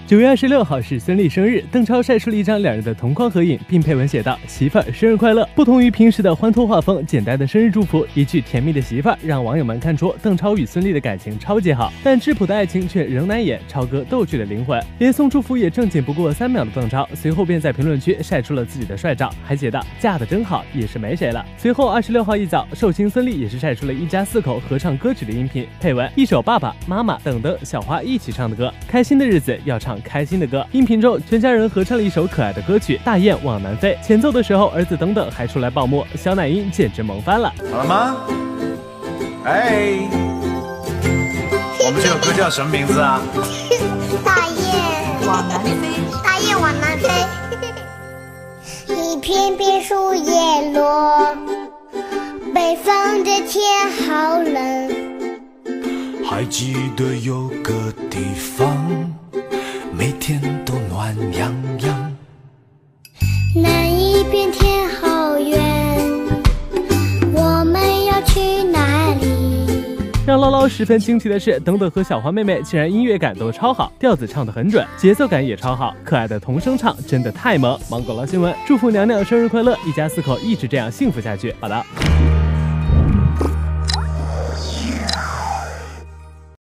9月26号是孙俪生日，邓超晒出了一张两人的同框合影，并配文写道：“媳妇儿生日快乐。”不同于平时的欢脱画风，简单的生日祝福，一句甜蜜的媳妇儿，让网友们看出邓超与孙俪的感情超级好。但质朴的爱情却仍难掩超哥逗趣的灵魂。连送祝福也正经不过3秒的邓超，随后便在评论区晒出了自己的帅照，还写道：“嫁得真好，也是没谁了。”随后26号一早，寿星孙俪也是晒出了一家4口合唱歌曲的音频，配文一首爸爸妈妈等等小花一起唱的歌，开心的日子要唱开心的歌。音频中，全家人合唱了一首可爱的歌曲《大雁往南飞》，前奏的时候，儿子等等还出来爆幕，小奶音简直萌翻了。 好了吗？哎，我们这首歌叫什么名字啊？ 大雁往南飞，大雁往南飞。一片片树叶落，北方的天好冷。 还记得有个地方，每天都暖洋洋。 那一片天好远，我们要去哪里？ 让唠唠十分惊奇的是，等等和小花妹妹竟然音乐感都超好，调子唱得很准，节奏感也超好，可爱的童声唱真的太萌。芒果捞新闻祝福娘娘生日快乐，一家4口一直这样幸福下去。好的。